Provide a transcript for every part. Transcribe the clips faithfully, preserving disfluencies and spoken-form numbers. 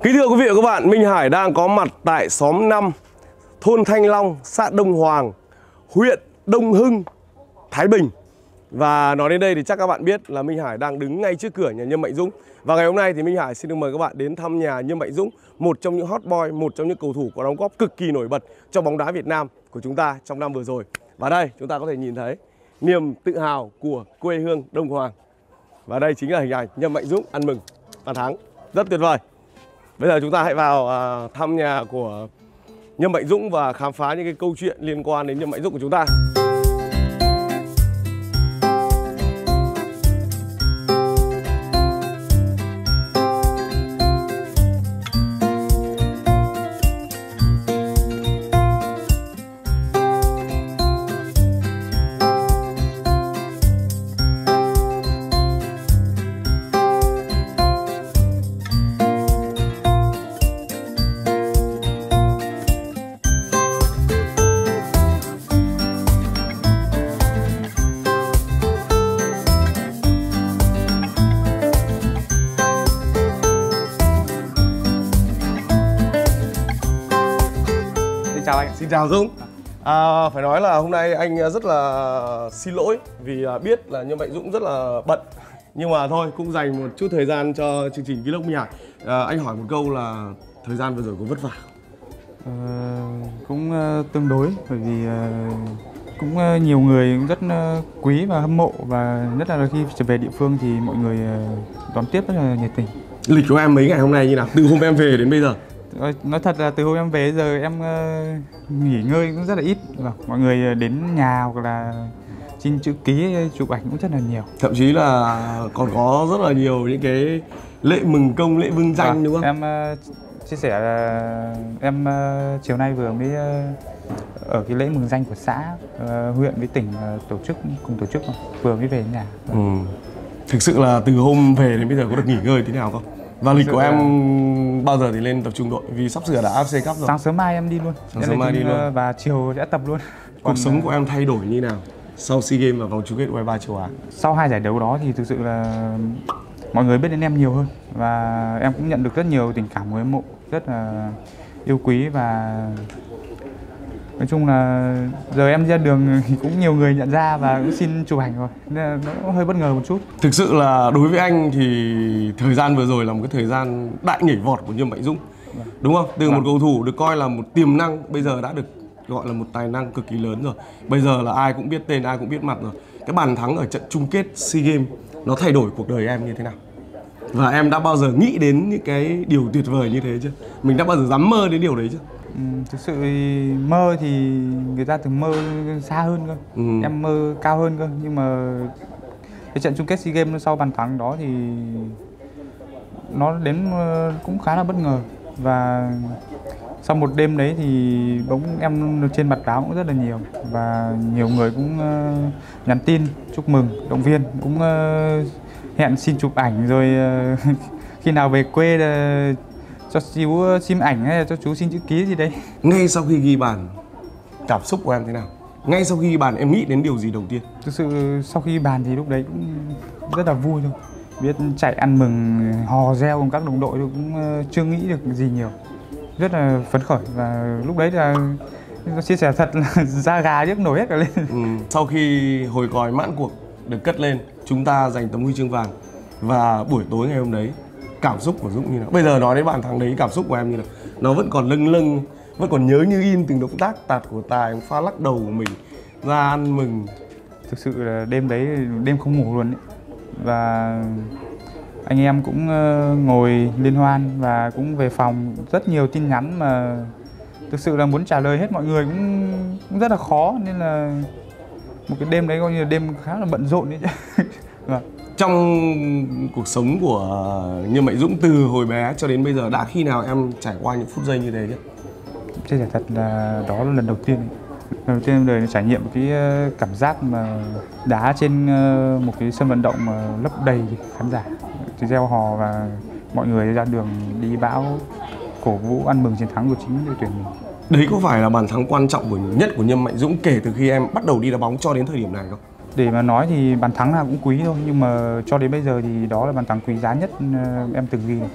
Kính thưa quý vị và các bạn, Minh Hải đang có mặt tại xóm năm, thôn Thanh Long, xã Đông Hoàng, huyện Đông Hưng, Thái Bình. Và nói đến đây thì chắc các bạn biết là Minh Hải đang đứng ngay trước cửa nhà Nhâm Mạnh Dũng. Và ngày hôm nay thì Minh Hải xin được mời các bạn đến thăm nhà Nhâm Mạnh Dũng, một trong những hot boy, một trong những cầu thủ có đóng góp cực kỳ nổi bật cho bóng đá Việt Nam của chúng ta trong năm vừa rồi. Và đây chúng ta có thể nhìn thấy niềm tự hào của quê hương Đông Hoàng. Và đây chính là hình ảnh Nhâm Mạnh Dũng ăn mừng bàn thắng. Rất tuyệt vời. Bây giờ chúng ta hãy vào uh, thăm nhà của Nhâm Mạnh Dũng và khám phá những cái câu chuyện liên quan đến Nhâm Mạnh Dũng của chúng ta. Chào anh. Xin chào Dũng. À, phải nói là hôm nay anh rất là xin lỗi vì biết là Nhâm Mạnh Dũng rất là bận. Nhưng mà thôi, cũng dành một chút thời gian cho chương trình Vlog Minh Hải. À, anh hỏi một câu là thời gian vừa rồi có vất vả không? Ờ, cũng uh, tương đối, bởi vì uh, cũng uh, nhiều người cũng rất uh, quý và hâm mộ. Và nhất là khi trở về địa phương thì mọi người uh, đón tiếp rất là nhiệt tình. Lịch của em mấy ngày hôm nay như nào? Từ hôm em về đến bây giờ? Nói thật là từ hôm em về giờ em uh, nghỉ ngơi cũng rất là ít. Mọi người đến nhà hoặc là xin chữ ký, chụp ảnh cũng rất là nhiều. Thậm chí là còn có rất là nhiều những cái lễ mừng công, lễ vinh danh à, đúng không? Em uh, chia sẻ là em uh, chiều nay vừa mới uh, ở cái lễ mừng danh của xã, uh, huyện với tỉnh uh, tổ chức, cùng tổ chức vừa mới về nhà. Ừ. Thực sự là từ hôm về đến bây giờ có được nghỉ ngơi thế nào không? Và lịch của em bao giờ thì lên tập trung đội? Vì sắp sửa là a ép xê Cup rồi. Sáng sớm mai em đi luôn. Sáng sớm mai đi luôn. Và chiều sẽ tập luôn. Cuộc Còn sống của em thay đổi như nào sau SEA Games và vòng chung kết u hai ba châu Á? Sau hai giải đấu đó thì thực sự là mọi người biết đến em nhiều hơn. Và em cũng nhận được rất nhiều tình cảm của hâm mộ, rất là yêu quý. Và nói chung là giờ em ra đường thì cũng nhiều người nhận ra và cũng xin chụp ảnh rồi, nên là nó hơi bất ngờ một chút. Thực sự là đối với anh thì thời gian vừa rồi là một cái thời gian đại nhảy vọt của Nhâm Mạnh Dũng, đúng không? Từ vâng. một cầu thủ được coi là một tiềm năng, bây giờ đã được gọi là một tài năng cực kỳ lớn rồi. Bây giờ là ai cũng biết tên, ai cũng biết mặt rồi. Cái bàn thắng ở trận chung kết SEA Games nó thay đổi cuộc đời em như thế nào? Và em đã bao giờ nghĩ đến những cái điều tuyệt vời như thế chưa? Mình đã bao giờ dám mơ đến điều đấy chưa? Ừ, thực sự thì mơ thì người ta thường mơ xa hơn cơ. Ừ. Em mơ cao hơn cơ. Nhưng mà cái trận chung kết SEA Games sau bàn thắng đó thì nó đến cũng khá là bất ngờ. Và sau một đêm đấy thì bóng em trên mặt báo cũng rất là nhiều. Và nhiều người cũng uh, nhắn tin chúc mừng, động viên, cũng uh, hẹn xin chụp ảnh rồi uh, khi nào về quê uh, cho chú xin ảnh hay là cho chú xin chữ ký gì đấy. Ngay sau khi ghi bàn, cảm xúc của em thế nào? Ngay sau khi ghi bàn em nghĩ đến điều gì đầu tiên? Thực sự sau khi ghi bàn thì lúc đấy cũng rất là vui thôi. Biết chạy ăn mừng, hò reo cùng các đồng đội cũng chưa nghĩ được gì nhiều. Rất là phấn khởi và lúc đấy là chia sẻ thật là da gà nhức nổi hết cả lên. Ừ. Sau khi hồi còi mãn cuộc được cất lên, chúng ta giành tấm huy chương vàng. Và buổi tối ngày hôm đấy, cảm xúc của Dũng như nào? Bây giờ nói đến bàn thắng đấy, cảm xúc của em như nào? Nó vẫn còn lâng lâng, vẫn còn nhớ như in từng động tác tạt của Tài, pha lắc đầu của mình, ra ăn mừng. Thực sự là đêm đấy, đêm không ngủ luôn ấy. Và anh em cũng ngồi liên hoan và cũng về phòng rất nhiều tin nhắn mà thực sự là muốn trả lời hết mọi người cũng, cũng rất là khó. Nên là một cái đêm đấy coi như là đêm khá là bận rộn đấy chứ. Vâng. Trong cuộc sống của Nhâm Mạnh Dũng từ hồi bé cho đến bây giờ đã khi nào em trải qua những phút giây như thế chứ? Chia sẻ thật là đó là lần đầu tiên. Lần đầu tiên em đời trải nghiệm cái cảm giác mà đá trên một cái sân vận động mà lấp đầy khán giả, thì reo hò và mọi người ra đường đi bão cổ vũ ăn mừng chiến thắng của chính đội tuyển mình. Đấy có phải là bàn thắng quan trọng của nhất của Nhâm Mạnh Dũng kể từ khi em bắt đầu đi đá bóng cho đến thời điểm này không? Để mà nói thì bàn thắng nào cũng quý thôi, nhưng mà cho đến bây giờ thì đó là bàn thắng quý giá nhất em từng ghi.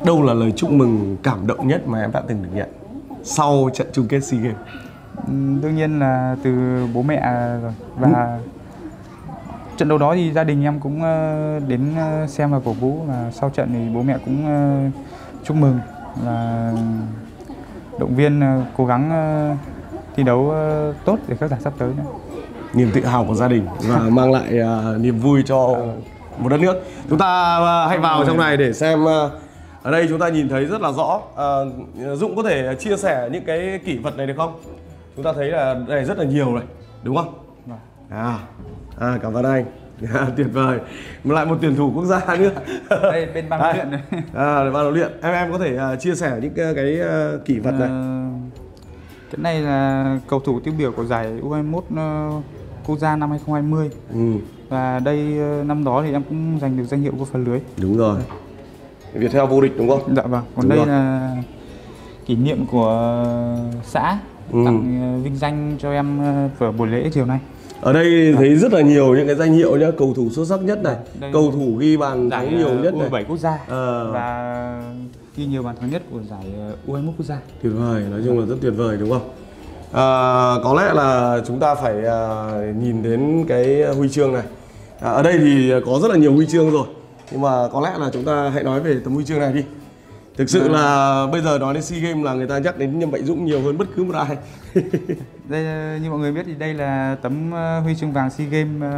đâu là lời chúc mừng cảm động nhất mà em đã từng được nhận sau trận chung kết SEA Games? Đương nhiên là từ bố mẹ rồi. Và ừ. trận đấu đó thì gia đình em cũng đến xem và cổ vũ, và sau trận thì bố mẹ cũng chúc mừng và động viên cố gắng thi đấu tốt để các giải sắp tới nữa. Niềm tự hào của gia đình và mang lại uh, niềm vui cho một đất nước. Chúng ta uh, hãy vào trong này để xem. Uh, ở đây chúng ta nhìn thấy rất là rõ. Uh, Dũng có thể chia sẻ những cái kỷ vật này được không? Chúng ta thấy là đây rất là nhiều này, đúng không? À, à cảm ơn anh. À, tuyệt vời. Mà lại một tuyển thủ quốc gia nữa. Đây bên ban huấn luyện này. À, ban huấn luyện. Em em có thể uh, chia sẻ những cái, cái uh, kỷ vật này. Uh, cái này là cầu thủ tiêu biểu của giải U hai mươi mốt uh, quốc gia năm hai không hai không. Ừ. Và đây uh, năm đó thì em cũng giành được danh hiệu vô phá lưới. Đúng rồi. Viettel vô địch đúng không? Dạ vâng. Còn đúng đây rồi. Là kỷ niệm của xã ừ. tặng uh, vinh danh cho em uh, vào buổi lễ chiều nay. Ở đây thấy rất là nhiều những cái danh hiệu nhá, cầu thủ xuất sắc nhất này, đây cầu thủ ghi bàn thắng nhiều nhất này, U hai mươi bảy quốc gia à. Và ghi nhiều bàn thắng nhất của giải U hai mươi mốt quốc gia. Tuyệt vời, nói chung là rất tuyệt vời đúng không? À, có lẽ là chúng ta phải à, nhìn đến cái huy chương này. À, ở đây thì có rất là nhiều huy chương rồi, nhưng mà có lẽ là chúng ta hãy nói về tấm huy chương này đi. Thực sự à. là bây giờ nói đến SEA Games là người ta nhắc đến Nhâm Mạnh Dũng nhiều hơn bất cứ một ai. Đây như mọi người biết thì đây là tấm huy chương vàng SEA Games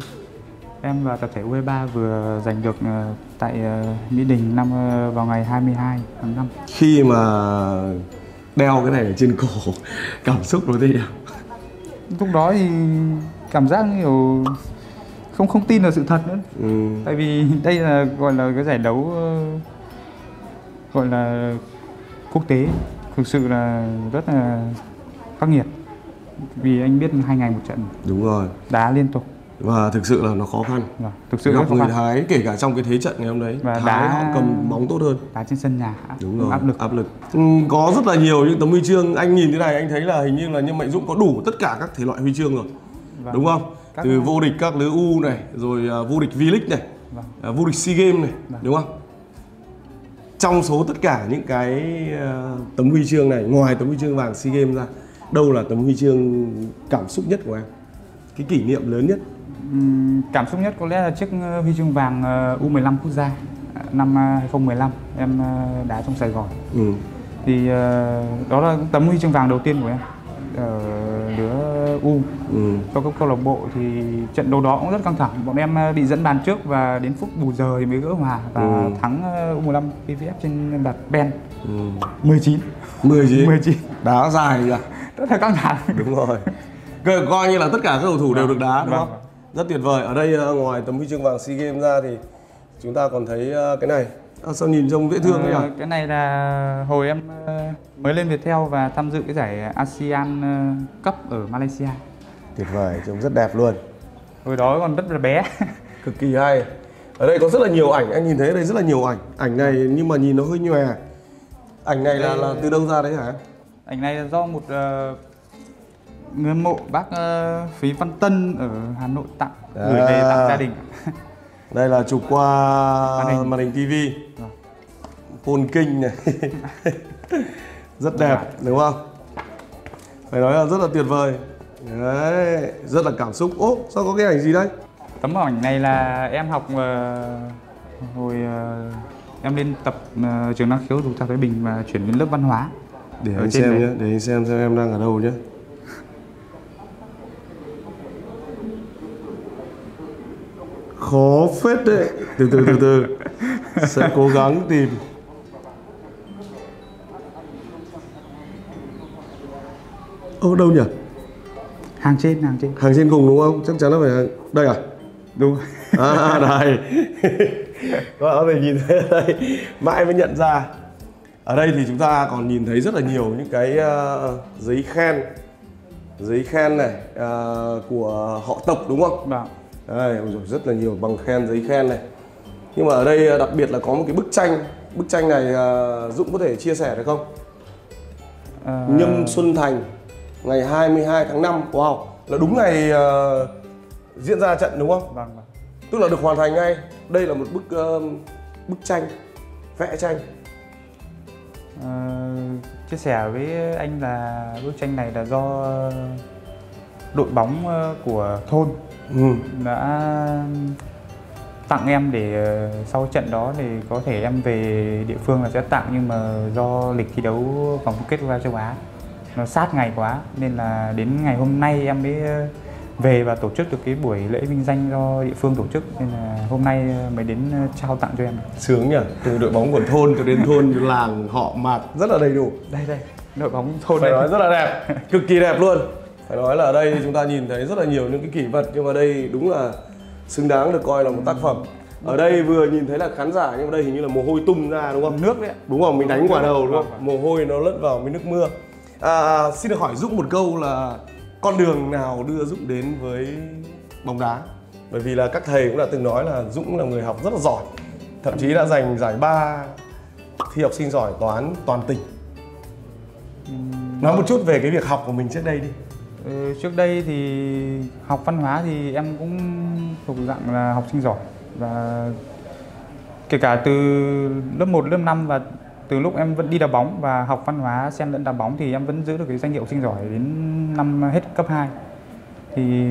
em và tập thể U hai mươi ba vừa giành được tại Mỹ Đình năm vào ngày hai mươi hai tháng năm. Khi mà đeo cái này ở trên cổ, cảm xúc nó thế nào? Lúc đó thì cảm giác kiểu không không tin là sự thật nữa. Ừ. Tại vì đây là gọi là cái giải đấu gọi là quốc tế, thực sự là rất là khắc nghiệt. Vì anh biết hai ngày một trận. Đúng rồi. Đá liên tục. Và thực sự là nó khó khăn. Vâng, thực sự gặp người Thái kể cả trong cái thế trận ngày hôm đấy, và Thái đá họ cầm bóng tốt hơn. Đá trên sân nhà. Đúng rồi. Áp lực. Áp lực. Ừ, có rất là nhiều những tấm huy chương. Anh nhìn thế này anh thấy là hình như là Nhâm Mạnh Dũng có đủ tất cả các thể loại huy chương rồi. Vâng. Đúng không? Các từ vô địch các lứa U này, rồi uh, vô địch V-League này, vâng. uh, vô địch SEA Games này, vâng. đúng không? Trong số tất cả những cái uh, tấm huy chương này, ngoài tấm huy chương vàng SEA Games ra, đâu là tấm huy chương cảm xúc nhất của em? Cái kỷ niệm lớn nhất? Uhm, cảm xúc nhất có lẽ là chiếc huy chương vàng uh, U mười lăm quốc gia năm hai không một lăm em uh, đá trong Sài Gòn. Ừ. Thì uh, đó là tấm huy chương vàng đầu tiên của em ở lứa U. Ừ. Cho các câu lạc bộ thì trận đấu đó cũng rất căng thẳng. Bọn em bị dẫn bàn trước và đến phút bù giờ thì mới gỡ hòa và ừ. thắng U mười lăm pê vê ép trên đặt pen. Ừ. mười chín. mười chín. mười chín. Đá dài nhỉ? Rất là căng thẳng. Đúng rồi. Coi như là tất cả các cầu thủ vâng. đều được đá đúng vâng. không? Rất tuyệt vời. Ở đây ngoài tấm huy chương vàng SEA Games ra thì chúng ta còn thấy cái này. À, sao nhìn trông dễ thương à, nhỉ? Cái này là hồi em mới lên Viettel và tham dự cái giải ASEAN Cup ở Malaysia. Tuyệt vời, trông rất đẹp luôn. Hồi đó còn rất là bé. Cực kỳ hay. Ở đây có rất là nhiều ảnh, anh nhìn thấy ở đây rất là nhiều ảnh. Ảnh này nhưng mà nhìn nó hơi nhòe. Ảnh này là, là từ đâu ra đấy hả? Ảnh này là do một uh, người hâm mộ bác uh, Phí Văn Tân ở Hà Nội tặng, à. gửi về tặng gia đình. Đây là chụp qua màn hình, màn hình ti vi. Phôn kinh này. Rất đẹp đúng không? Phải nói là rất là tuyệt vời. Đấy, rất là cảm xúc. Ố, sao có cái ảnh gì đấy? Tấm ảnh này là em học uh, hồi uh, em lên tập uh, trường năng khiếu Dục Thái Bình và chuyển đến lớp văn hóa. Để anh xem nhé, để anh xem xem em đang ở đâu nhé. Khó phết đấy. Từ từ từ từ. Sẽ cố gắng tìm. Ô đâu nhỉ? Hàng trên, hàng trên. Hàng trên cùng đúng không? Chắc chắn là phải hàng... Đây à? Đúng. À đây. Các bạn có thể nhìn thấy ở đây. Mãi mới nhận ra. Ở đây thì chúng ta còn nhìn thấy rất là nhiều những cái uh, giấy khen. Giấy khen này uh, của họ tộc đúng không? Vâng. Đây, rất là nhiều bằng khen, giấy khen này. Nhưng mà ở đây đặc biệt là có một cái bức tranh. Bức tranh này uh, Dũng có thể chia sẻ được không? À... Nhâm Xuân Thành ngày hai mươi hai tháng năm. Wow, là đúng ngày uh, diễn ra trận đúng không? Vâng, vâng. Tức là được hoàn thành ngay. Đây là một bức uh, bức tranh, vẽ tranh Uh, chia sẻ với anh là bức tranh này là do đội bóng của thôn ừ. đã tặng em để sau trận đó thì có thể em về địa phương là sẽ tặng, nhưng mà do lịch thi đấu vòng chung kết U E F A châu Á nó sát ngày quá nên là đến ngày hôm nay em mới về và tổ chức được cái buổi lễ vinh danh do địa phương tổ chức, nên là hôm nay mới đến trao tặng cho em. Sướng nhỉ, từ đội bóng của thôn cho đến thôn làng họ Mạc rất là đầy đủ. Đây đây, đội bóng thôn phải đây. Nói rất là đẹp, cực kỳ đẹp luôn. Phải nói là ở đây chúng ta nhìn thấy rất là nhiều những cái kỷ vật, nhưng mà đây đúng là xứng đáng được coi là một tác phẩm. Ở đây vừa nhìn thấy là khán giả, nhưng mà đây hình như là mồ hôi tung ra đúng không? Nước đấy ạ. Đúng không? Mình đánh quả đầu đúng không? Mồ hôi nó lẫn vào với nước mưa. À, xin được hỏi Dũng một câu là con đường nào đưa Dũng đến với bóng đá? Bởi vì là các thầy cũng đã từng nói là Dũng là người học rất là giỏi, thậm chí đã giành giải ba thi học sinh giỏi toán toàn tỉnh. Nói một chút về cái việc học của mình trước đây đi. Ừ, trước đây thì học văn hóa thì em cũng thuộc dạng là học sinh giỏi, và kể cả từ lớp một, lớp năm và từ lúc em vẫn đi đá bóng và học văn hóa xen lẫn đá bóng thì em vẫn giữ được cái danh hiệu học sinh giỏi đến năm hết cấp hai. Thì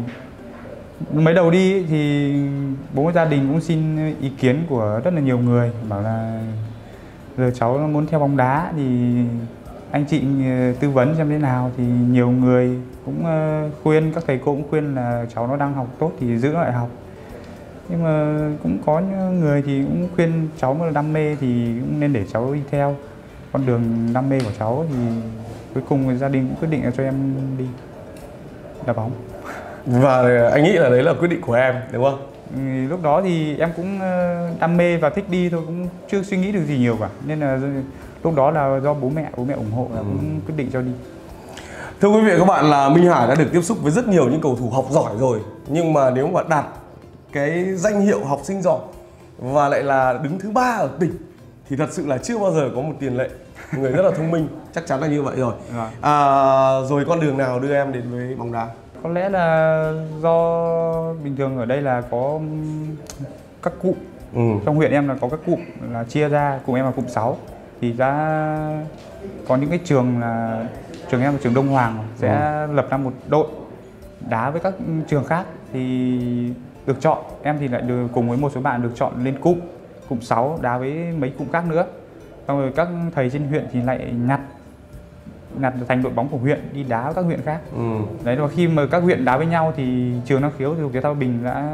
mới đầu đi ấy, thì bố gia đình cũng xin ý kiến của rất là nhiều người, bảo là giờ cháu muốn theo bóng đá thì anh chị tư vấn xem thế nào. Thì nhiều người cũng khuyên, các thầy cô cũng khuyên là cháu nó đang học tốt thì giữ lại học. Nhưng mà cũng có những người thì cũng khuyên cháu mà đam mê thì cũng nên để cháu đi theo con đường đam mê của cháu. Thì cuối cùng gia đình cũng quyết định là cho em đi đá bóng. Và anh nghĩ là đấy là quyết định của em đúng không? Ừ, lúc đó thì em cũng đam mê và thích đi thôi, cũng chưa suy nghĩ được gì nhiều cả. Nên là lúc đó là do bố mẹ, bố mẹ ủng hộ là cũng quyết định cho đi. Thưa quý vị và các bạn, là Minh Hải đã được tiếp xúc với rất nhiều những cầu thủ học giỏi rồi. Nhưng mà nếu mà đạt cái danh hiệu học sinh giỏi và lại là đứng thứ ba ở tỉnh thì thật sự là chưa bao giờ có một tiền lệ. Người rất là thông minh, chắc chắn là như vậy rồi. À, rồi con đường nào đưa em đến với bóng đá? Có lẽ là do bình thường ở đây là có các cụm. Ừ. Trong huyện em là có các cụm là chia ra, cụm em là cụm sáu. Thì đã có những cái trường là trường em là trường Đông Hoàng sẽ ừ. lập ra một đội đá với các trường khác, thì được chọn. Em thì lại được cùng với một số bạn được chọn lên cụm cụm sáu đá với mấy cụm khác nữa. Xong rồi các thầy trên huyện thì lại nhặt nhặt thành đội bóng của huyện đi đá với các huyện khác. Ừ. Đấy, và khi mà các huyện đá với nhau thì trường năng khiếu thì Thể thao Bình đã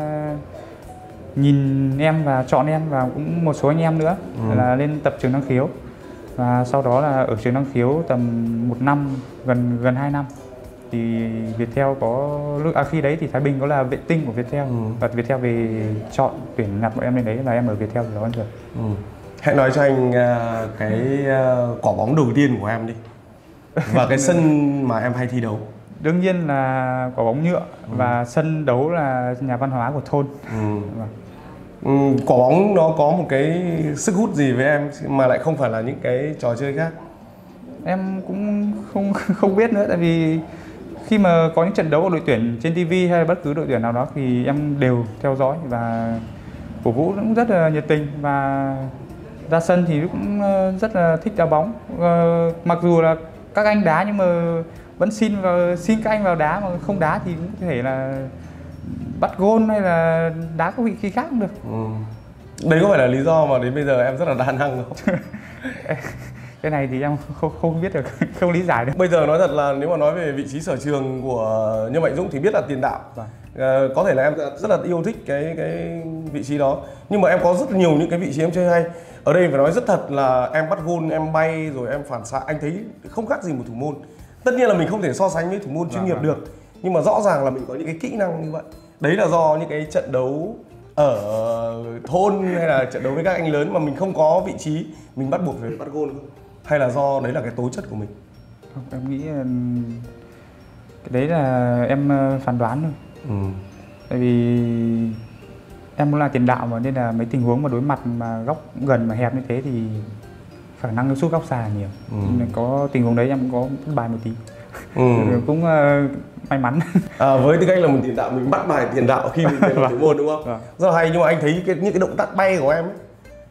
nhìn em và chọn em và cũng một số anh em nữa ừ. là lên tập trường năng khiếu. Và sau đó là ở trường năng khiếu tầm một năm, gần gần hai năm thì Viettel có lúc à, khi đấy thì Thái Bình có là vệ tinh của Viettel ừ. và Viettel về chọn tuyển nhặt bọn em lên đấy là em ở Viettel rồi đó anh rồi. Ừ. Hãy nói cho anh uh, cái uh, quả bóng đầu tiên của em đi và cái sân mà em hay thi đấu. Đương nhiên là quả bóng nhựa ừ. và sân đấu là nhà văn hóa của thôn. Ừ. Ừ, quả bóng nó có một cái sức hút gì với em mà lại không phải là những cái trò chơi khác? Em cũng không không biết nữa, tại vì khi mà có những trận đấu của đội tuyển trên ti vi hay bất cứ đội tuyển nào đó thì em đều theo dõi và cổ vũ cũng rất là nhiệt tình, và ra sân thì cũng rất là thích đá bóng. Mặc dù là các anh đá nhưng mà vẫn xin vào xin các anh vào đá, mà không đá thì cũng có thể là bắt gôn hay là đá các vị trí khác cũng được. Ừ. Đấy có phải là lý do mà đến bây giờ em rất là đa năng không? Cái này thì em không, không biết được, không lý giải được. Bây giờ nói thật là nếu mà nói về vị trí sở trường của Nhâm Mạnh Dũng thì biết là tiền đạo. Vâng. À, có thể là em rất là yêu thích cái cái vị trí đó, nhưng mà em có rất nhiều những cái vị trí em chơi hay. Ở đây phải nói rất thật là em bắt gôn, em bay rồi em phản xạ, anh thấy không khác gì một thủ môn. Tất nhiên là mình không thể so sánh với thủ môn chuyên nghiệp được, nhưng mà rõ ràng là mình có những cái kỹ năng như vậy. Đấy là do những cái trận đấu ở thôn hay là trận đấu với các anh lớn mà mình không có vị trí, mình bắt buộc phải bắt gôn không? Hay là do đấy là cái tố chất của mình? Không, em nghĩ cái đấy là em phán đoán thôi. Ừ. Tại vì em muốn là tiền đạo mà, nên là mấy tình huống mà đối mặt mà góc gần mà hẹp như thế thì khả năng nó sút góc xa là nhiều. Ừ. Nên có tình huống đấy em cũng có bài một tí. Ừ. Cũng uh, may mắn. À, với tư cách là một tiền đạo mình bắt bài tiền đạo khi mìnhเป็นthủ môn đúng không? Vâng. Rất là hay, nhưng mà anh thấy cái, những cái động tác bay của em ấy,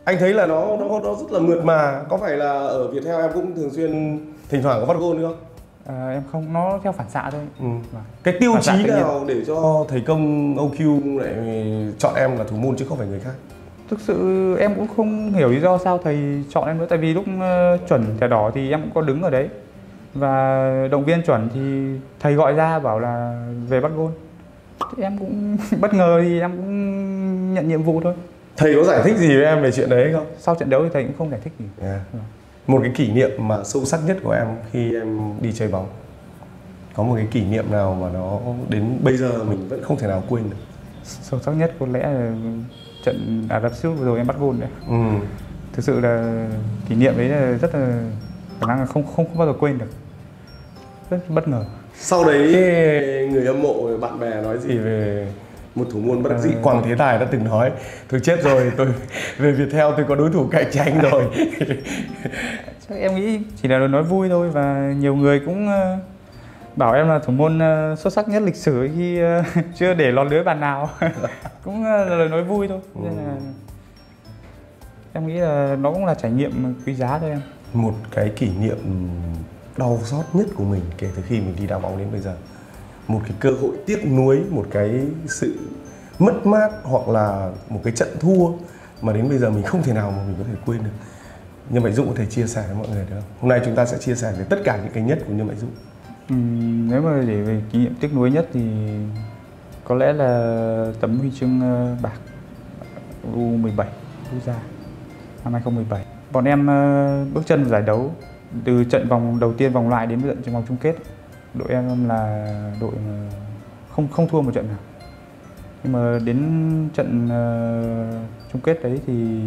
Anh thấy là nó nó nó rất là mượt mà. Có phải là ở Viettel em cũng thường xuyên thỉnh thoảng có bắt gôn không? À, em không, nó theo phản xạ thôi. Ừ. Cái tiêu phản chí nào để cho thầy công Âu Q lại chọn em là thủ môn chứ không phải người khác? Thực sự em cũng không hiểu lý do sao thầy chọn em nữa. Tại vì lúc uh, chuẩn thẻ đỏ thì em cũng có đứng ở đấy. Và động viên chuẩn thì thầy gọi ra bảo là về bắt gôn. Thì em cũng bất ngờ thì em cũng nhận nhiệm vụ thôi. Thầy có giải thích gì với em về chuyện đấy không? Sau trận đấu thì thầy cũng không giải thích gì. Yeah. Một cái kỷ niệm mà sâu sắc nhất của em khi em đi chơi bóng, có một cái kỷ niệm nào mà nó đến bây giờ mình vẫn không thể nào quên được? Sâu sắc nhất có lẽ là trận Ả Rập Xê Út vừa rồi em bắt gôn đấy. Ừ. Thực sự là kỷ niệm đấy là rất là khả năng là không không không bao giờ quên được. Rất bất ngờ. Sau đấy người hâm mộ bạn bè nói gì về một thủ môn bất đắc dĩ? À... Quang Thế Tài đã từng nói tôi chết rồi, tôi về Viettel tôi có đối thủ cạnh tranh rồi. Chắc em nghĩ chỉ là lời nói vui thôi, và nhiều người cũng bảo em là thủ môn xuất sắc nhất lịch sử khi chưa để lọt lưới bàn nào. Cũng là lời nói vui thôi. Nên là em nghĩ là nó cũng là trải nghiệm quý giá thôi em. Một cái kỷ niệm đau xót nhất của mình kể từ khi mình đi đá bóng đến bây giờ, một cái cơ hội tiếc nuối, một cái sự mất mát hoặc là một cái trận thua mà đến bây giờ mình không thể nào mà mình có thể quên được. Nhân Mạnh Dũng có thể chia sẻ với mọi người được không? Hôm nay chúng ta sẽ chia sẻ về tất cả những cái nhất của Nhân Mạnh Dũng. Ừ, nếu mà để về kỷ niệm tiếc nuối nhất thì có lẽ là tấm huy chương bạc U mười bảy quốc gia năm hai không một bảy. Bọn em bước chân vào giải đấu từ trận vòng đầu tiên vòng loại đến trận vòng chung kết. Đội em là đội không không thua một trận nào. Nhưng mà đến trận uh, chung kết đấy thì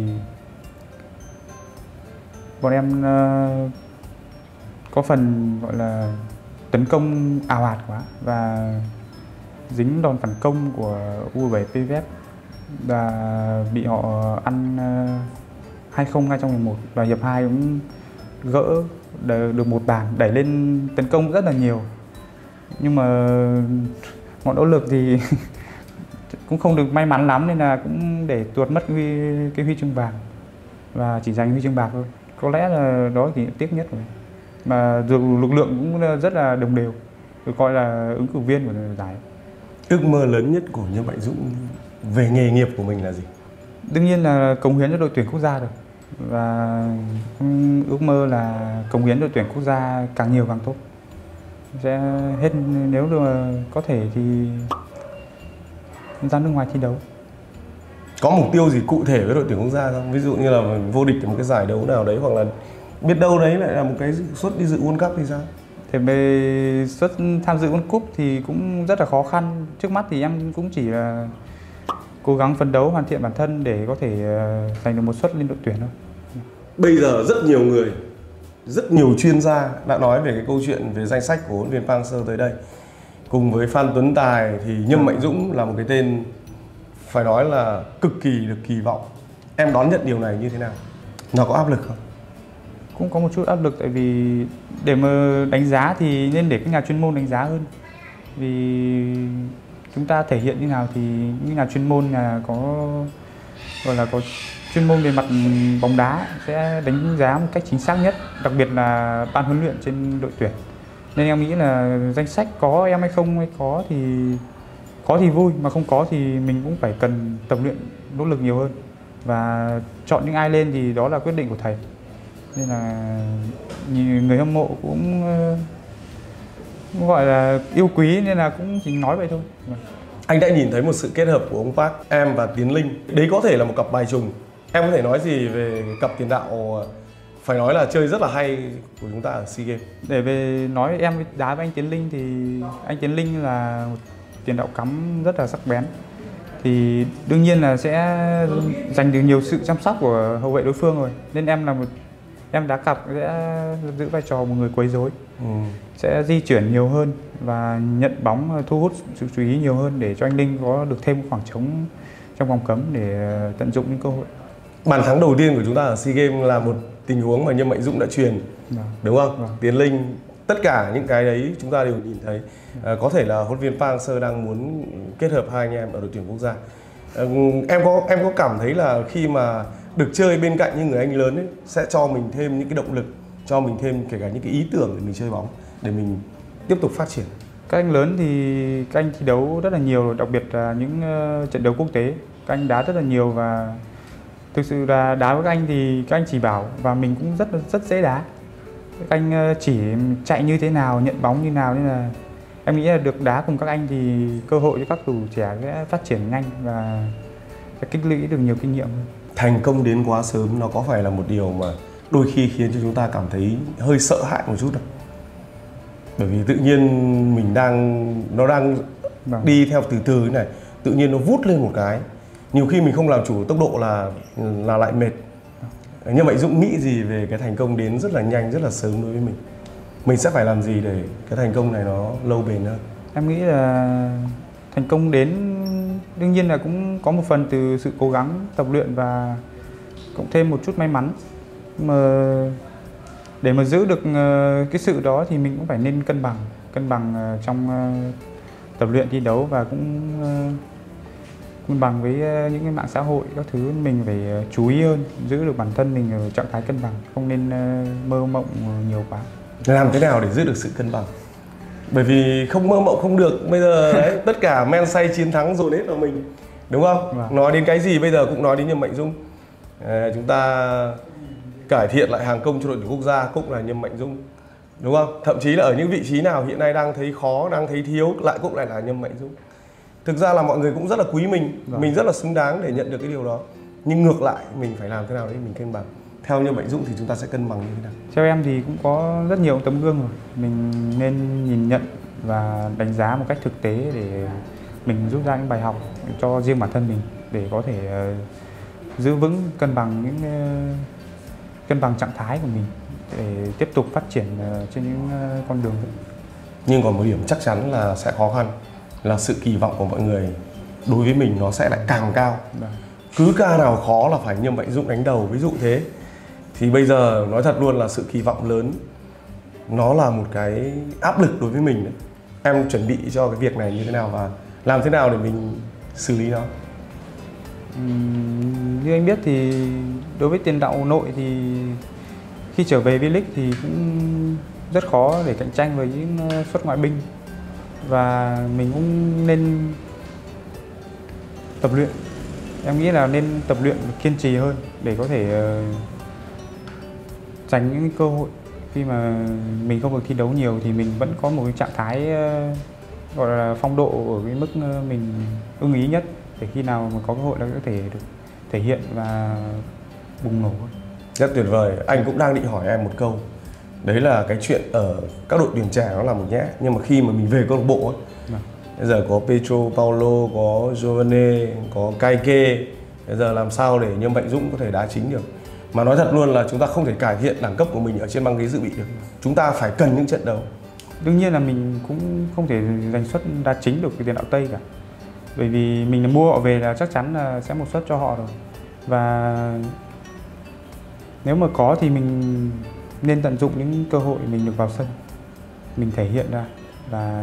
bọn em uh, có phần gọi là tấn công ào ạt quá và dính đòn phản công của U mười bảy pê vê ép và bị họ ăn uh, hai không ngay trong hiệp một, và hiệp hai cũng gỡ được một bàn, đẩy lên tấn công rất là nhiều. Nhưng mà mọi nỗ lực thì cũng không được may mắn lắm, nên là cũng để tuột mất cái, cái huy chương vàng và chỉ giành huy chương bạc thôi. Có lẽ là đó là kỷ niệm tiếc nhất rồi. Mà dù lực lượng cũng rất là đồng đều, được coi là ứng cử viên của giải. Ước mơ lớn nhất của Nhân Mạnh Dũng về nghề nghiệp của mình là gì? Đương nhiên là cống hiến cho đội tuyển quốc gia rồi. Và ước mơ là cống hiến đội tuyển quốc gia càng nhiều càng tốt. Sẽ hết, nếu mà có thể thì ra nước ngoài thi đấu. Có mục tiêu gì cụ thể với đội tuyển quốc gia không? Ví dụ như là vô địch một cái giải đấu nào đấy, hoặc là biết đâu đấy lại là một cái suất đi dự World Cup thì sao? Thì về suất tham dự World Cup thì cũng rất là khó khăn. Trước mắt thì em cũng chỉ là cố gắng phấn đấu hoàn thiện bản thân để có thể giành được một suất lên đội tuyển thôi. Bây giờ rất nhiều người, rất nhiều chuyên gia đã nói về cái câu chuyện về danh sách của huấn luyện viên Park Hang-seo tới đây. Cùng với Phan Tuấn Tài thì Nhân Mạnh Dũng là một cái tên phải nói là cực kỳ được kỳ vọng. Em đón nhận điều này như thế nào? Nó có áp lực không? Cũng có một chút áp lực, tại vì để mà đánh giá thì nên để các nhà chuyên môn đánh giá hơn. Vì chúng ta thể hiện như nào thì những nhà chuyên môn là có gọi là có chuyên môn về mặt bóng đá sẽ đánh giá một cách chính xác nhất, đặc biệt là ban huấn luyện trên đội tuyển. Nên em nghĩ là danh sách có em hay không hay có thì có thì vui, mà không có thì mình cũng phải cần tập luyện nỗ lực nhiều hơn, và chọn những ai lên thì đó là quyết định của thầy. Nên là người hâm mộ cũng, cũng gọi là yêu quý, nên là cũng chỉ nói vậy thôi. Anh đã nhìn thấy một sự kết hợp của ông Park, em và Tiến Linh. Đấy có thể là một cặp bài trùng. Em có thể nói gì về cặp tiền đạo phải nói là chơi rất là hay của chúng ta ở SEA Games? Để về nói em đá với anh Tiến Linh thì anh Tiến Linh là một tiền đạo cắm rất là sắc bén. Thì đương nhiên là sẽ giành được nhiều sự chăm sóc của hậu vệ đối phương rồi. Nên em là một em đá cặp sẽ giữ vai trò một người quấy rối. Ừ. Sẽ di chuyển nhiều hơn và nhận bóng, thu hút sự chú ý nhiều hơn để cho anh Linh có được thêm khoảng trống trong vòng cấm để tận dụng những cơ hội. Bàn thắng đầu tiên của chúng ta ở SEA Games là một tình huống mà Nhân Mạnh Dũng đã truyền, vâng. Đúng không? Vâng. Tiến Linh, tất cả những cái đấy chúng ta đều nhìn thấy. À, có thể là huấn luyện viên Park Hang-seo đang muốn kết hợp hai anh em ở đội tuyển quốc gia. À, em có em có cảm thấy là khi mà được chơi bên cạnh những người anh lớn ấy sẽ cho mình thêm những cái động lực, cho mình thêm kể cả những cái ý tưởng để mình chơi bóng, để mình tiếp tục phát triển. Các anh lớn thì các anh thi đấu rất là nhiều rồi, đặc biệt là những uh, trận đấu quốc tế các anh đá rất là nhiều, và thực sự là đá với các anh thì các anh chỉ bảo và mình cũng rất rất dễ đá. Các anh uh, chỉ chạy như thế nào, nhận bóng như nào, nên là em nghĩ là được đá cùng các anh thì cơ hội cho các cầu thủ trẻ sẽ phát triển nhanh và sẽ tích lũy được nhiều kinh nghiệm hơn. Thành công đến quá sớm nó có phải là một điều mà đôi khi khiến cho chúng ta cảm thấy hơi sợ hãi một chút đâu? Bởi vì tự nhiên mình đang nó đang vâng. đi theo từ từ thế này, tự nhiên nó vút lên một cái, nhiều khi mình không làm chủ tốc độ là là lại mệt. Nhưng mà Dũng nghĩ gì về cái thành công đến rất là nhanh, rất là sớm đối với mình? Mình sẽ phải làm gì để cái thành công này nó lâu bền hơn? Em nghĩ là thành công đến đương nhiên là cũng có một phần từ sự cố gắng tập luyện và cộng thêm một chút may mắn. Mà để mà giữ được cái sự đó thì mình cũng phải nên cân bằng, cân bằng trong tập luyện thi đấu và cũng cân bằng với những cái mạng xã hội các thứ. Mình phải chú ý hơn, giữ được bản thân mình ở trạng thái cân bằng, không nên mơ mộng nhiều quá. Làm thế nào để giữ được sự cân bằng? Bởi vì không mơ mộng không được. Bây giờ đấy, tất cả men say chiến thắng dồn hết vào mình, đúng không? Vâng. Nói đến cái gì bây giờ cũng nói đến Nhâm Mạnh Dũng. À, chúng ta cải thiện lại hàng công cho đội tuyển quốc gia cũng là Nhâm Mạnh Dũng, đúng không? Thậm chí là ở những vị trí nào hiện nay đang thấy khó, đang thấy thiếu lại cũng lại là Nhâm Mạnh Dũng. Thực ra là mọi người cũng rất là quý mình, vâng. mình rất là xứng đáng để nhận được cái điều đó. Nhưng ngược lại mình phải làm thế nào để mình cân bằng? Theo Nhâm Mạnh Dũng thì chúng ta sẽ cân bằng như thế nào? Theo em thì cũng có rất nhiều tấm gương rồi, mình nên nhìn nhận và đánh giá một cách thực tế để mình rút ra những bài học cho riêng bản thân mình, để có thể uh, giữ vững cân bằng những uh, cân bằng trạng thái của mình để tiếp tục phát triển uh, trên những uh, con đường. Nhưng còn một điểm chắc chắn là sẽ khó khăn, là sự kỳ vọng của mọi người đối với mình nó sẽ lại càng cao. Đấy. Cứ ca nào khó là phải Nhâm Mạnh Dũng đánh đầu, ví dụ thế. Thì bây giờ nói thật luôn là sự kỳ vọng lớn nó là một cái áp lực đối với mình đấy. Em chuẩn bị cho cái việc này như thế nào và làm thế nào để mình xử lý nó? Uhm, như anh biết thì đối với tiền đạo nội thì khi trở về V-League thì cũng rất khó để cạnh tranh với những suất ngoại binh, và mình cũng nên tập luyện. Em nghĩ là nên tập luyện kiên trì hơn để có thể uh, dành những cơ hội. Khi mà mình không được thi đấu nhiều thì mình vẫn có một cái trạng thái uh, gọi là phong độ ở cái mức uh, mình ưng ý nhất, để khi nào mà có cơ hội là có thể được thể hiện và bùng nổ. Rất tuyệt vời. Anh cũng đang định hỏi em một câu. Đấy là cái chuyện ở các đội tuyển trẻ nó là một nhẽ, nhưng mà khi mà mình về câu lạc bộ ấy, vâng. bây giờ có Pedro Paulo, có Giovane, có Kaike, bây giờ làm sao để Nhâm Mạnh Dũng có thể đá chính được? Mà nói thật luôn là chúng ta không thể cải thiện đẳng cấp của mình ở trên băng ghế dự bị được. Chúng ta phải cần những trận đấu. Đương nhiên là mình cũng không thể giành suất đá chính được cái tiền đạo Tây cả. Bởi vì mình mua họ về là chắc chắn là sẽ một suất cho họ rồi. Và nếu mà có thì mình nên tận dụng những cơ hội mình được vào sân, mình thể hiện ra và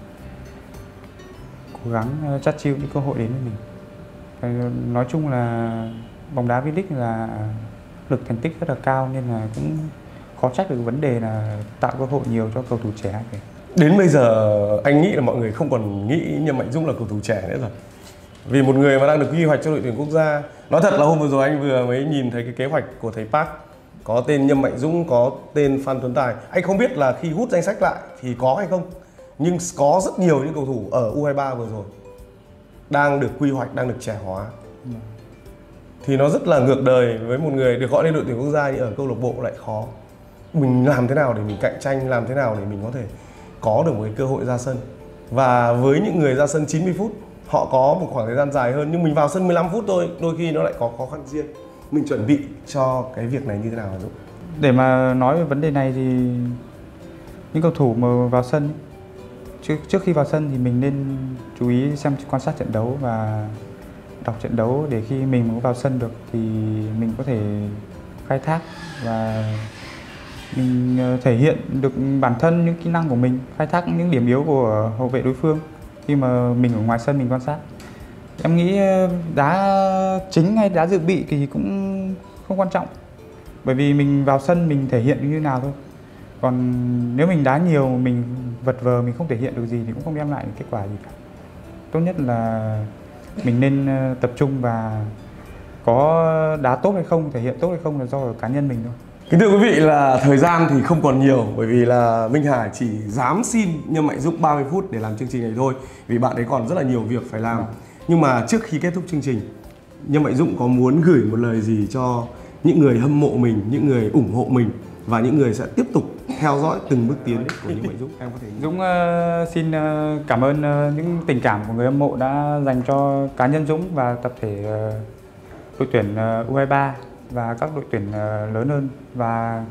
cố gắng chắt chiu những cơ hội đến với mình. Nói chung là bóng đá V-League là lực thành tích rất là cao, nên là cũng khó trách được vấn đề là tạo cơ hội nhiều cho cầu thủ trẻ. Đến bây giờ anh nghĩ là mọi người không còn nghĩ Nhâm Mạnh Dũng là cầu thủ trẻ nữa rồi. Vì một người mà đang được quy hoạch cho đội tuyển quốc gia. Nói thật là hôm vừa rồi anh vừa mới nhìn thấy cái kế hoạch của thầy Park, có tên Nhâm Mạnh Dũng, có tên Phan Tuấn Tài. Anh không biết là khi hút danh sách lại thì có hay không, nhưng có rất nhiều những cầu thủ ở U hai ba vừa rồi đang được quy hoạch, đang được trẻ hóa. Ừ. Thì nó rất là ngược đời với một người được gọi lên đội tuyển quốc gia, nhưng ở câu lạc bộ lại khó. Mình làm thế nào để mình cạnh tranh, làm thế nào để mình có thể có được một cái cơ hội ra sân. Và với những người ra sân chín mươi phút, họ có một khoảng thời gian dài hơn, nhưng mình vào sân mười lăm phút thôi, đôi khi nó lại có khó khăn riêng. Mình chuẩn bị cho cái việc này như thế nào hả Dũng? Để mà nói về vấn đề này thì những cầu thủ mà vào sân, trước, trước khi vào sân thì mình nên chú ý xem, quan sát trận đấu và đọc trận đấu, để khi mình có vào sân được thì mình có thể khai thác và mình thể hiện được bản thân, những kỹ năng của mình, khai thác những điểm yếu của hậu vệ đối phương khi mà mình ở ngoài sân mình quan sát. Em nghĩ đá chính hay đá dự bị thì cũng không quan trọng. Bởi vì mình vào sân mình thể hiện như thế nào thôi. Còn nếu mình đá nhiều, mình vật vờ, mình không thể hiện được gì thì cũng không đem lại kết quả gì cả. Tốt nhất là mình nên tập trung và có đá tốt hay không, thể hiện tốt hay không là do cá nhân mình thôi. Kính thưa quý vị, là thời gian thì không còn nhiều, bởi vì là Minh Hải chỉ dám xin Nhâm Mạnh Dũng ba mươi phút để làm chương trình này thôi, vì bạn ấy còn rất là nhiều việc phải làm. À. Nhưng mà trước khi kết thúc chương trình, Nhâm Mạnh Dũng có muốn gửi một lời gì cho những người hâm mộ mình, những người ủng hộ mình và những người sẽ tiếp tục theo dõi từng bước tiến của Nhâm Mạnh Dũng? Em có thể... Dũng uh, xin uh, cảm ơn uh, những tình cảm của người hâm mộ đã dành cho cá nhân Dũng và tập thể uh, đội tuyển uh, U hai ba và các đội tuyển uh, lớn hơn. Và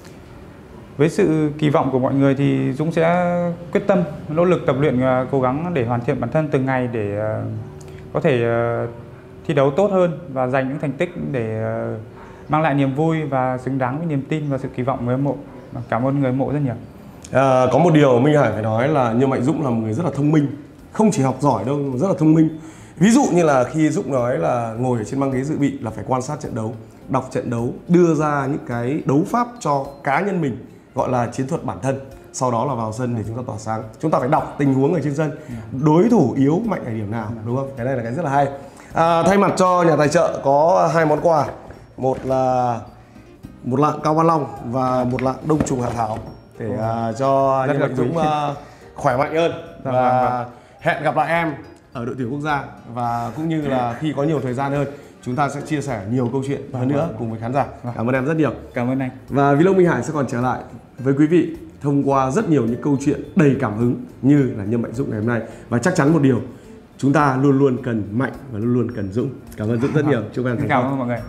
với sự kỳ vọng của mọi người thì Dũng sẽ quyết tâm, nỗ lực tập luyện, uh, cố gắng để hoàn thiện bản thân từng ngày để uh, có thể uh, thi đấu tốt hơn và giành những thành tích để uh, mang lại niềm vui và xứng đáng với niềm tin và sự kỳ vọng của người hâm mộ. Cảm ơn người hâm mộ rất nhiều. À, có một điều Minh Hải phải nói là Nhâm Mạnh Dũng là một người rất là thông minh, không chỉ học giỏi đâu mà rất là thông minh. Ví dụ như là khi Dũng nói là ngồi ở trên băng ghế dự bị là phải quan sát trận đấu, đọc trận đấu, đưa ra những cái đấu pháp cho cá nhân mình, gọi là chiến thuật bản thân. Sau đó là vào sân để chúng ta tỏa sáng. Chúng ta phải đọc tình huống ở trên sân, đối thủ yếu mạnh ở điểm nào, đúng không? Cái này là cái rất là hay. À, thay mặt cho nhà tài trợ có hai món quà, một là một lạng Cao Văn Long và một lạng Đông Trùng Hạ Thảo để uh, cho Nhâm Mạnh Dũng uh, khỏe mạnh hơn. Và hẹn gặp lại em ở đội tuyển quốc gia, và cũng như là khi có nhiều thời gian hơn chúng ta sẽ chia sẻ nhiều câu chuyện hơn nữa cùng với khán giả. Cảm ơn em rất nhiều. Cảm ơn anh. Và Vlog Minh Hải sẽ còn trở lại với quý vị thông qua rất nhiều những câu chuyện đầy cảm hứng như là Nhâm Mạnh Dũng ngày hôm nay. Và chắc chắn một điều, chúng ta luôn luôn cần Mạnh và luôn luôn cần Dũng. Cảm ơn Dũng rất nhiều. Chúc em thành công. Cảm ơn mọi người.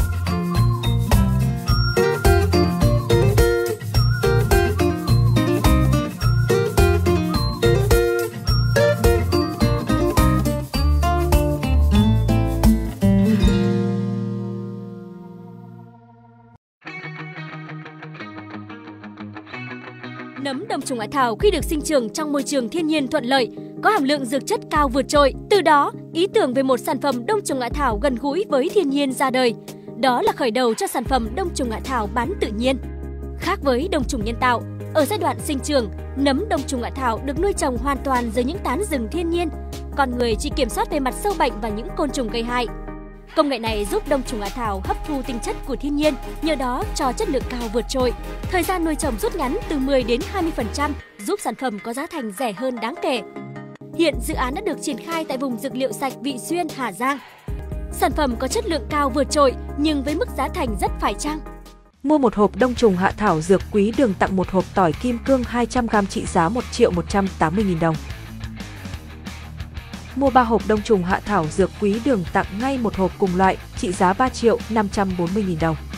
Nấm đông trùng hạ thảo khi được sinh trưởng trong môi trường thiên nhiên thuận lợi, có hàm lượng dược chất cao vượt trội. Từ đó, ý tưởng về một sản phẩm đông trùng hạ thảo gần gũi với thiên nhiên ra đời. Đó là khởi đầu cho sản phẩm đông trùng hạ thảo bán tự nhiên. Khác với đông trùng nhân tạo, ở giai đoạn sinh trưởng, nấm đông trùng hạ thảo được nuôi trồng hoàn toàn dưới những tán rừng thiên nhiên. Con người chỉ kiểm soát về mặt sâu bệnh và những côn trùng gây hại. Công nghệ này giúp đông trùng hạ thảo hấp thu tinh chất của thiên nhiên, nhờ đó cho chất lượng cao vượt trội. Thời gian nuôi trồng rút ngắn từ mười đến hai mươi phần trăm, giúp sản phẩm có giá thành rẻ hơn đáng kể. Hiện dự án đã được triển khai tại vùng dược liệu sạch Vị Xuyên, Hà Giang. Sản phẩm có chất lượng cao vượt trội nhưng với mức giá thành rất phải chăng. Mua một hộp đông trùng hạ thảo dược quý đường tặng một hộp tỏi kim cương hai trăm gam trị giá một triệu một trăm tám mươi nghìn đồng. Mua ba hộp đông trùng hạ thảo dược quý đường tặng ngay một hộp cùng loại trị giá ba triệu năm trăm bốn mươi nghìn đồng.